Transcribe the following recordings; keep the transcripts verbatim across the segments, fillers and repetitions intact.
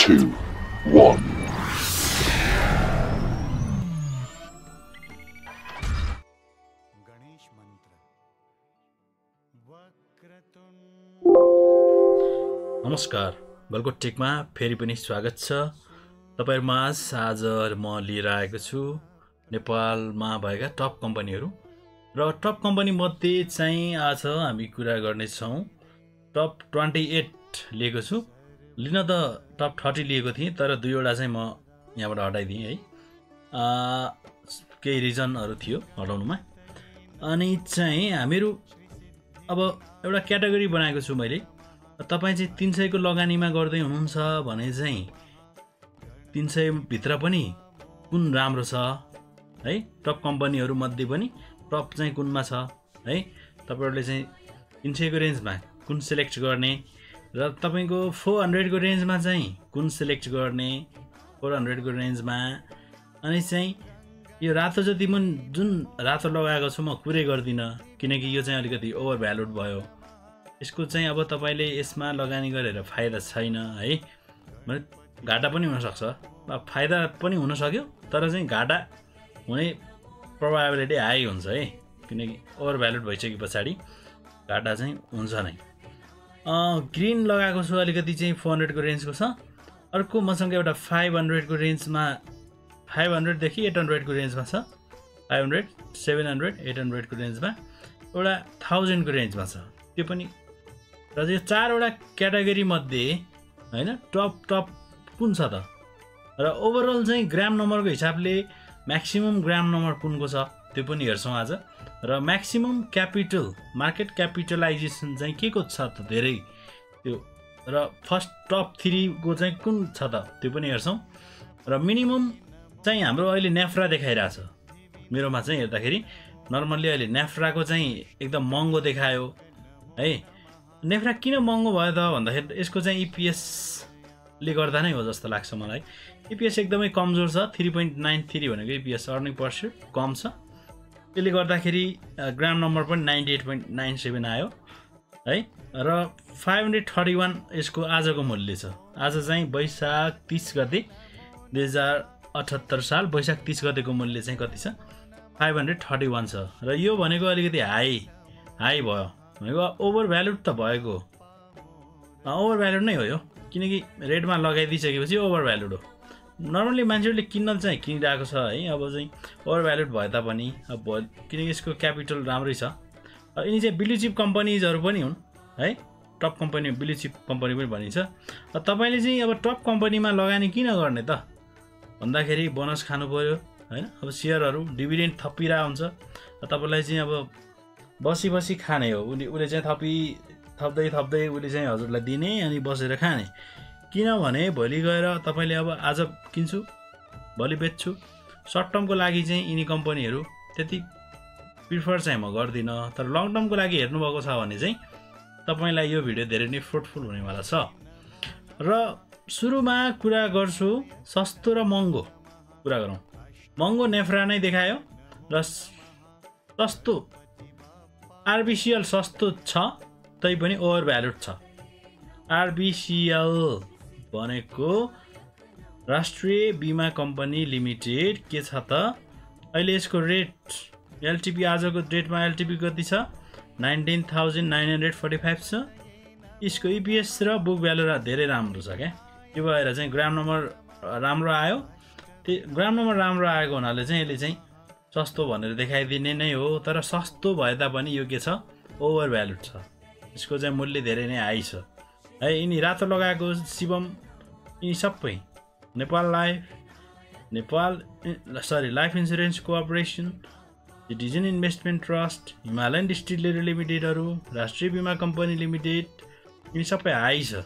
two, one. नमस्कार, गलकोट टेकमा फेरि पनि स्वागत छ। तपाईहरुमाझ आज म लिएर आएको छु नेपालमा भएका टप कम्पनीहरू र टप कम्पनी मध्ये चाहिँ आज हामी कुरा गर्ने छौं टप अट्ठाइस लिएको छु। लिन त टप तीस लिएको थिएँ, तर दुईवटा चाहिँ म यहाँबाट हटाइदिएँ है। अ केही रिजनहरु थियो हटाउनुमा। अनि चाहिँ हामीहरु अब एउटा क्याटेगोरी बनाएको छु मैले। तपाई चाहिँ तीन सय को लगानीमा गर्दै हुनुहुन्छ भने चाहिँ तीन सय भित्र पनि कुन राम्रो छ है, टप कम्पनीहरु मध्ये पनि टप चाहिँ कुनमा छ है। तपाईहरुले चाहिँ तीन सय को रेन्जमा कुन सिलेक्ट गर्ने र तपाईको चार सय को रेन्जमा चाहिँ कुन सिलेक्ट गर्ने, चार सय को रेन्जमा। अनि चाहिँ यो रातो जति म जुन रातो लगाएको छु म कुरै गर्दिन, किनकि यो चाहिँ अलिकति ओभर भ्यालुड भयो। यसको चाहिँ अब तपाईले यसमा लगानी गरेर फाइदा छैन है, मतलब घाटा पनि हुन सक्छ। अब फाइदा पनि हुन सक्यो, तर चाहिँ घाटा हुने प्रोबेबिलिटी हाई हुन्छ है, किनकि ओभर भ्यालुड भइसकेपछि घाटा चाहिँ हुन्छ नै। अ ग्रीन लगाएको छु, अलिकति चाहिँ चार सय को रेन्जको छ। अर्को मसँग एउटा पाँच सय को रेन्जमा पाँच सय देखि आठ सय को रेन्जमा छ। पाँच सय, सात सय, आठ सय को रेन्जमा एउटा हजार को रेन्जमा छ। त्यो पनि र यो चारवटा क्याटेगोरी मध्ये हैन टप टप कुन छ त, र ओभरअल चाहिँ ग्राम नम्बरको हिसाबले म्याक्सिमम ग्राम नम्बर कुनको छ त्यो पनि हेर्छौं आज। र म्याक्सिमम क्यापिटल मार्केट क्यापिटलाइजेसन चाहिँ के को छ त धेरै त्यो, र फर्स्ट टप तीन को चाहिँ कुन छ त त्यो पनि हेर्छौं। र मिनिमम चाहिँ हाम्रो अहिले नेफ्रा देखाइरा छ मेरोमा चाहिँ हेर्दाखेरि। नर्मली अहिले नेफ्राको चाहिँ एकदम महँगो देखायो है। नेफ्रा किन महँगो भयो त भन्दाखेरि यसको चाहिँ ईपीएस ले गर्दा नै हो जस्तो लाग्छ मलाई। ईपीएस एकदमै कमजोर छ, तीन दशमलव नौ तीन भनेको ईपीएस अर्निङ पर शेयर कम छ। त्यसले गर्दाखेरि ग्राम नम्बर पनि अठानब्बे दशमलव नौ सात आयो है। र पाँच सय इकतीस यसको आजको मूल्य छ। आज चाहिँ वैशाख तीस गते दुई हजार अठहत्तर साल वैशाख तीस गतेको मूल्य चाहिँ कति छ, पाँच सय इकतीस छ। र यो भनेको अलिकति हाई हाई भयो भनेको ओभर भ्यालुड त भएको, ओभर भ्यालुड नै हो यो, किनकि रेटमा लगाइदिइसकेपछि ओभर भ्यालुड हो। नर्मली मान्छेहरूले किन्न चाहिँ किनिरहेको छ है। अब चाहिँ ओभर भ्यालुड भए तापनि अब किनकि यसको क्यापिटल राम्रै छ। यिनी चाहिँ ब्लु चिप कम्पनीजहरू पनि हुन् है, top company blue chip company पनि भनिन्छ। तपाईले चाहिँ अब टप कम्पनीमा लगानी किन गर्ने त भन्दाखेरि बोनस खानु पर्यो हैन। अब शेयरहरू डिभिडेन्ड थपिरा हुन्छ, तपाईलाई चाहिँ अब बसी बसी खाने हो। उले उले चाहिँ थपी थप्दै थप्दै उले चाहिँ हजुरलाई दिने अनि बसेर खाने। किनभने भोलि गएर तपाईले अब आज किन्छु भोलि बेच्छु, सर्ट टर्मको लागि चाहिँ यिनी कम्पनीहरू त्यति प्रिफर चाहिँ म गर्दिन। तर लङ टर्मको लागि हेर्नु भएको छ भने चाहिँ तपाईलाई यो भिडियो धेरै नै फ्रुटफुल हुनेवाला छ। र सुरुमा कुरा गर्छु सस्तो र महँगो कुरा गरौँ। महँगो नेफ्रा नै देखायो र सस्तो आरबीसीएल सस्तो छ तै पनि ओभर भ्यालुड छ। आरबीसीएल भनेको राष्ट्रिय बीमा कम्पनी लिमिटेड के छ त, अहिले यसको रेट एलटीपी आजको डेटमा एलटीपी कति छ, उन्नाइस हजार नौ सय पैँतालीस छ। यसको ईपीएस र बुक भ्यालु धेरै राम्रो छ क्या। यो भएर चाहिँ ग्राम नम्बर राम्रो आयो। त्यो ग्राम नम्बर राम्रो आएको हुनाले चाहिँ यसले चाहिँ सस्तो भनेर देखाइदिने नै हो। तर सस्तो भए तापनि यो के छ, ओभर भ्यालुड छ। यसको चाहिँ मूल्य धेरै नै हाई छ है। यिनी रातो लगाएको शिवम, यिनी सबै Nepal life, Nepal sorry life insurance corporation, citizen investment trust, Himalayan distillery लिमिटेडहरू, राष्ट्रिय बीमा कम्पनी लिमिटेड, यिनी सबै हाई छ।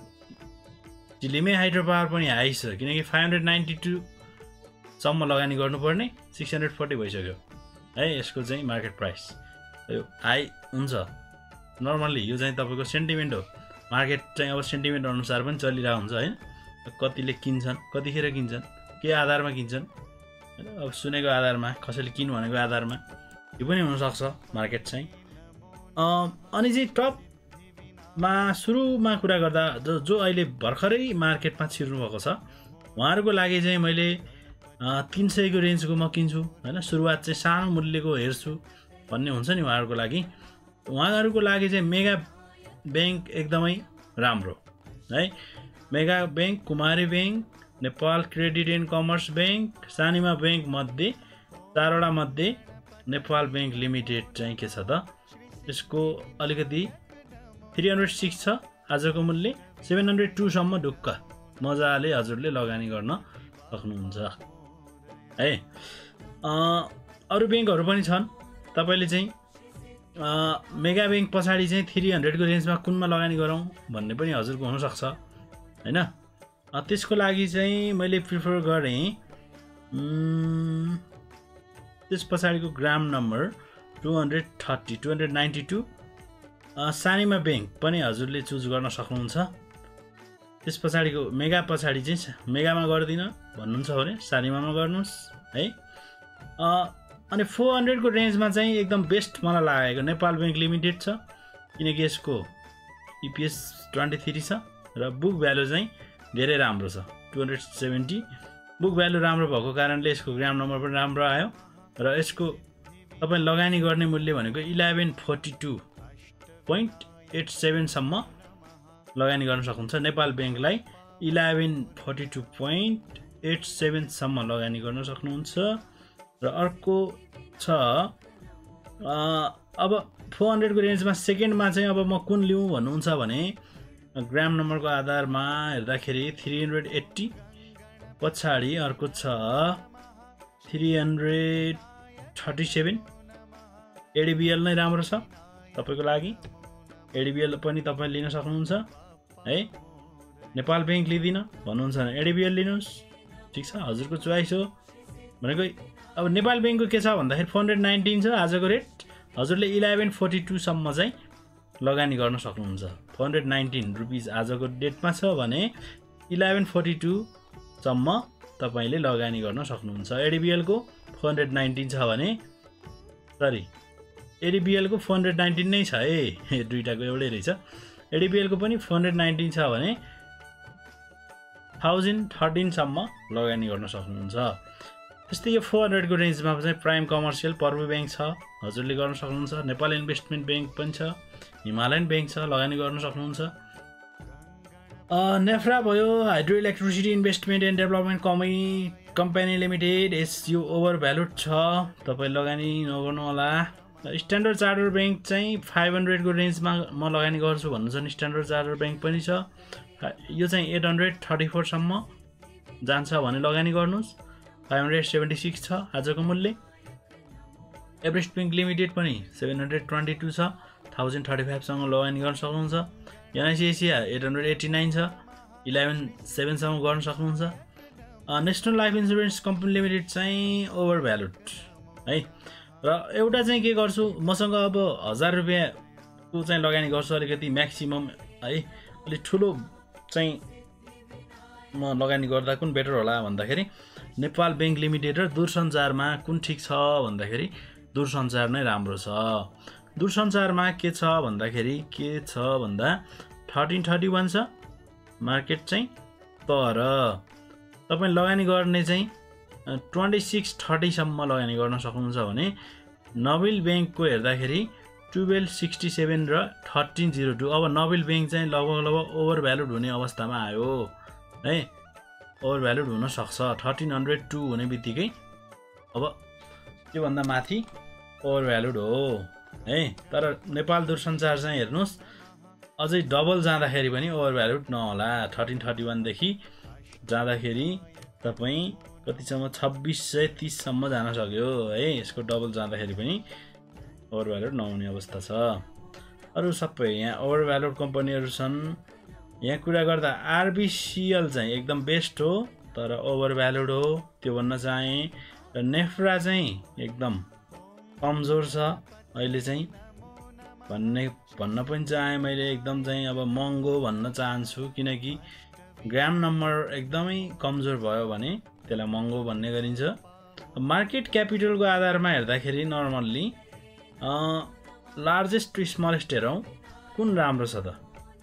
चिलिमे हाइड्रो पावर पनि हाई छ, किनकि पाँच सय बानब्बे सम्म लगानी गर्नुपर्ने छ सय चालीस भइसक्यो है। यसको चाहिँ मार्केट प्राइस यो हाई हुन्छ। नर्मली यो चाहिँ तपाईको सेन्टिमेन्ट हो, मार्केट चाहिँ अब सेन्टिमेन्ट अनुसार पनि चलिरहेको हुन्छ हैन। कतिले किन्छन्, कतिखेर किन्छन्, के आधारमा किन्छन् हैन। अब सुनेको आधारमा, कसैले किन भनेको आधारमा यो पनि हुन सक्छ मार्केट चाहिँ। अनि चाहिँ टप मा सुरुमा कुरा गर्दा जो जो अहिले भर्खरै मार्केटमा छिर्नु भएको छ उहाँहरूको लागि चाहिँ मैले तीन सयको रेन्जको म किन्छु हैन। सुरुवात चाहिँ सानो मूल्यको हेर्छु भन्ने हुन्छ नि उहाँहरूको लागि। उहाँहरूको लागि चाहिँ मेगा ब्याङ्क एकदमै राम्रो है। Mega bank, Kumari bank, Nepal credit and commerce bank, Sanima bank मध्ये चारवटा मध्ये नेपाल ब्याङ्क लिमिटेड चाहिँ के छ त, यसको अलिकति थ्री हन्ड्रेड सिक्स छ आजको मूल्य, सेभेन हन्ड्रेड टू सम्म ढुक्क मजाले हजुरले लगानी गर्न सक्नुहुन्छ है। अरू ब्याङ्कहरू पनि छन्, तपाईँले चाहिँ मेगा ब्याङ्क पछाडि चाहिँ थ्री हन्ड्रेडको रेन्जमा कुनमा लगानी गरौँ भन्ने पनि हजुरको हुनसक्छ हैन। त्यसको लागि चाहिँ मैले प्रिफर गरेँ त्यस पछाडिको ग्राम number two hundred thirty two hundred ninety two Sanima bank पनि हजुरले चुज गर्न सक्नुहुन्छ। त्यस पछाडिको मेगा पछाडि चाहिँ मेगामा गर्दिनँ भन्नुहुन्छ भने सानिमामा गर्नुहोस् है। अनि फोर हन्ड्रेडको रेन्जमा चाहिँ एकदम बेस्ट मलाई लागेको नेपाल ब्याङ्क लिमिटेड छ, किनकि यसको इपिएस ट्वेन्टी थ्री छ र बुक भ्यालु चाहिँ धेरै राम्रो छ, two hundred seventy. Book value राम्रो भएको कारणले यसको ग्राम नम्बर पनि राम्रो आयो र यसको तपाईँ लगानी गर्ने मूल्य भनेको eleven forty two point eight सेभेनसम्म लगानी गर्न सक्नुहुन्छ। नेपाल ब्याङ्कलाई eleven forty two point eight सेभेनसम्म लगानी गर्न सक्नुहुन्छ। र अर्को छ अब फोर हन्ड्रेडको रेन्जमा सेकेन्डमा चाहिँ अब म कुन लिउँ भन्नुहुन्छ भने ग्राम नम्बरको आधारमा हेर्दाखेरि थ्री हन्ड्रेड एट्टी, पछाडि अर्को छ three hundred thirty seven. ADBL नै राम्रो छ तपाईँको लागि, एडिबिएल पनि तपाईँ लिन सक्नुहुन्छ है। नेपाल ब्याङ्क लिँदिन भन्नुहुन्छ भने एडिबिएल लिनुहोस्, ठिक छ, हजुरको चोइस हो। भनेको अब नेपाल ब्याङ्कको के छ भन्दाखेरि फोर हन्ड्रेड नाइन्टिन छ आजको रेट, हजुरले इलेभेन फोर्टी टूसम्म चाहिँ लगानी गर्न सक्नुहुन्छ। फोर हन्ड्रेड नाइन्टिन रुपिज आजको डेटमा छ भने इलेभेन फोर्टी टूसम्म तपाईँले लगानी गर्न सक्नुहुन्छ। एडिबिएलको फोर हन्ड्रेड नाइन्टिन छ भने सरी एडिबिएलको फोर हन्ड्रेड नाइन्टिन नै छ है, दुईटाको एउटै रहेछ। एडिबिएलको पनि फोर हन्ड्रेड नाइन्टिन छ भने थाउजन्ड थर्टिनसम्म लगानी गर्न सक्नुहुन्छ। त्यस्तै यो फोर हन्ड्रेडको रेन्जमा चाहिँ प्राइम कमर्सियल पर्व ब्याङ्क छ, हजुरले गर्न सक्नुहुन्छ। नेपाल इन्भेस्टमेन्ट ब्याङ्क पनि छ, हिमालयन ब्याङ्क छ, लगानी गर्न सक्नुहुन्छ। नेफ्रा भयो, hydro electricity investment and development company company limited, यस यो ओभर भ्यालुड छ, तपाईँ लगानी नगर्नु होला। स्ट्यान्डर्ड चार्टर ब्याङ्क चाहिँ फाइभ हन्ड्रेडको रेन्जमा म लगानी गर्छु भन्नुहुन्छ भने स्ट्यान्डर्ड चार्टर ब्याङ्क पनि छ, यो चाहिँ एट हन्ड्रेड थर्टी फोरसम्म जान्छ भने लगानी गर्नुहोस्। फाइभ हन्ड्रेड सेभेन्टी सिक्स छ आजको मूल्य। एभरेस्ट ब्याङ्क लिमिटेड पनि सेभेन हन्ड्रेड ट्वेन्टी टू छ, थाउजन्ड थर्टी फाइभसँग लगानी गर्न सक्नुहुन्छ। NIC Asia eight hundred eighty nine छ, इलेभेन सेभेनसम्म गर्न सक्नुहुन्छ। National life insurance company limited चाहिँ ओभर भ्यालुड है। र एउटा चाहिँ के गर्छु, मसँग अब हजार रुपियाँको चाहिँ लगानी गर्छु, अलिकति म्याक्सिमम है, अलिक ठुलो चाहिँ म लगानी गर्दा कुन बेटर होला भन्दाखेरि नेपाल ब्याङ्क लिमिटेड र दूरसञ्चारमा कुन ठिक छ भन्दाखेरि दूरसञ्चार नै राम्रो छ। दूरसञ्चारमा के छ भन्दाखेरि के छ भन्दा थर्टिन थर्टी वान छ मार्केट चाहिँ, तर तपाईँ लगानी गर्ने चाहिँ ट्वेन्टी सिक्स थर्टीसम्म लगानी गर्न सक्नुहुन्छ भने नबिल ब्याङ्कको हेर्दाखेरि टुवेल्भ सिक्सटी सेभेन र थर्टिन जिरो टू। अब नबिल ब्याङ्क चाहिँ लगभग लगभग ओभर भ्यालुड हुने अवस्थामा आयो है, ओभर भ्यालुड हुनसक्छ। थर्टिन हन्ड्रेड टू हुने बित्तिकै अब त्योभन्दा माथि ओभर भ्यालुड हो है। तर नेपाल दूरसञ्चार चाहिँ हेर्नुहोस् अझै डबल जाँदाखेरि पनि ओभर भ्यालुड नहोला। थर्टिन थर्टी वानदेखि जाँदाखेरि तपाईँ कतिसम्म छब्बिस सय तिससम्म जान सक्यो है, यसको डबल जाँदाखेरि पनि ओभर भ्यालुड नहुने अवस्था छ। अरू सबै यहाँ ओभर भ्यालुड कम्पनीहरू छन्। यहाँ कुरा गर्दा आरबिसिएल चाहिँ एकदम बेस्ट हो, तर ओभर भ्यालुड हो त्यो भन्न चाहेँ। र नेफ्रा चाहिँ एकदम कमजोर छ अहिले चाहिँ भन्ने भन्न पनि चाहेँ मैले, एकदम चाहिँ अब महँगो भन्न चाहन्छु, किनकि ग्राम नम्बर एकदमै कमजोर भयो भने त्यसलाई महँगो भन्ने गरिन्छ। मार्केट क्यापिटलको आधारमा हेर्दाखेरि नर्मल्ली लार्जेस्ट टु स्मलेस्ट हेरौँ कुन राम्रो छ त,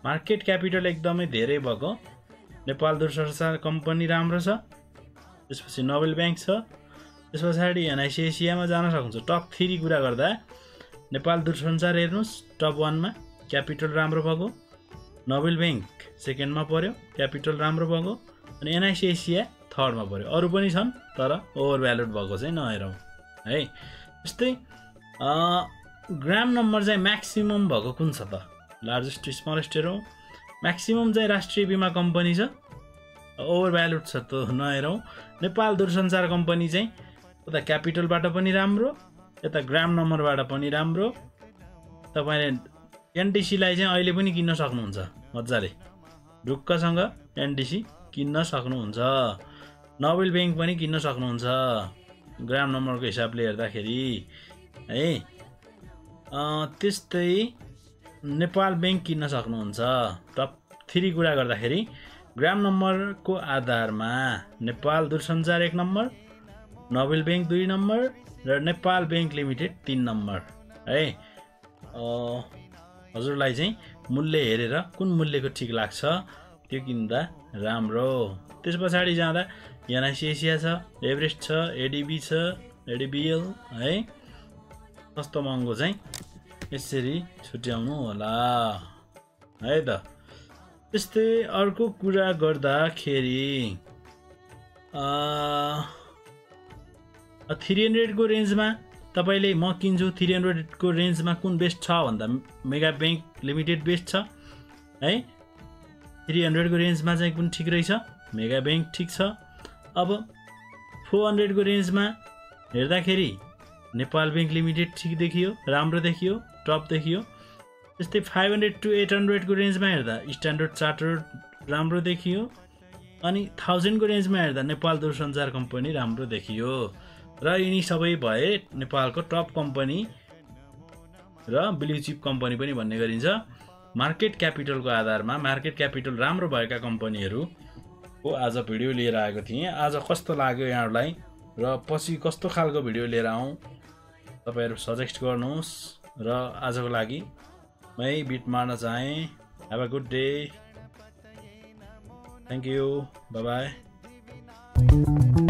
मार्केट क्यापिटल एकदमै धेरै भएको नेपाल दूरसञ्चार कम्पनी राम्रो छ। त्यसपछि नोबेल ब्याङ्क छ। त्यस पछाडि एनआइसी एसियामा जान सक्नुहुन्छ। टप थ्री कुरा गर्दा नेपाल दूरसञ्चार हेर्नुहोस् टप वानमा क्यापिटल राम्रो भएको, नोबेल ब्याङ्क सेकेन्डमा पर्यो क्यापिटल राम्रो भएको, अनि एनआइसी एसिया थर्डमा पर्यो। अरू पनि छन् तर ओभर भ्यालुड भएको चाहिँ नहेरौँ है। त्यस्तै ग्राम नम्बर चाहिँ म्याक्सिमम भएको कुन छ त? लार्जेस्ट स्मलेस्ट हेरौँ। म्याक्सिमम चाहिँ राष्ट्रिय बिमा कम्पनी छ, ओभर भ्यालुड छ त नहेरौँ। नेपाल दूरसञ्चार कम्पनी चाहिँ उता क्यापिटलबाट पनि राम्रो, यता ग्राम नम्बरबाट पनि राम्रो। तपाईँले एनटिसीलाई चाहिँ अहिले पनि किन्न सक्नुहुन्छ मजाले, ढुक्कसँग एनटिसी किन्न सक्नुहुन्छ। नोबेल ब्याङ्क पनि किन्न सक्नुहुन्छ ग्राम नम्बरको हिसाबले हेर्दाखेरि है। त्यस्तै नेपाल ब्याङ्क किन्न सक्नुहुन्छ। टप थ्री कुरा गर्दाखेरि ग्राम नम्बरको आधारमा नेपाल दूरसञ्चार एक नम्बर, नोबेल ब्याङ्क दुई नम्बर र नेपाल ब्याङ्क लिमिटेड तीन नम्बर है। हजुरलाई चाहिँ मूल्य हेरेर कुन मूल्यको ठिक लाग्छ त्यो किन्दा राम्रो। त्यस पछाडि जाँदा एनआइसी एसिया छ, एभरेस्ट छ, एडिबी छ, एडिबिएल है। सस्तो महँगो चाहिँ यसरी छुट्याउनु होला है त। त्यस्तै अर्को कुरा गर्दाखेरि थ्री हन्ड्रेडको रेन्जमा तपाईँले म किन्छु, थ्री हन्ड्रेडको रेन्जमा कुन बेस्ट छ भन्दा मेगा ब्याङ्क लिमिटेड बेस्ट छ है। थ्री हन्ड्रेडको रेन्जमा चाहिँ कुन ठिक रहेछ? मेगा ब्याङ्क ठिक छ। अब फोर हन्ड्रेडको रेन्जमा हेर्दाखेरि नेपाल ब्याङ्क लिमिटेड ठिक देखियो, राम्रो देखियो, टप देखियो। त्यस्तै फाइभ हन्ड्रेड टु एट हन्ड्रेडको रेन्जमा हेर्दा स्ट्यान्डर्ड चार्टर्ड राम्रो देखियो, अनि थाउजन्डको रेन्जमा हेर्दा नेपाल दूरसञ्चार कम्पनी राम्रो देखियो। र यिनी सबै भए नेपालको टप कम्पनी र ब्लू चिप कम्पनी पनि भन्ने गरिन्छ। मार्केट क्यापिटलको आधारमा मार्केट क्यापिटल राम्रो भएका कम्पनीहरूको आज भिडियो लिएर आएको थिएँ। आज कस्तो लाग्यो यहाँहरूलाई र पछि कस्तो खालको भिडियो लिएर आउँ तपाईँहरू सजेस्ट गर्नुहोस्। र आजको लागि मै बिट मार्न चाहेँ। Have a good day, thank you, bye by.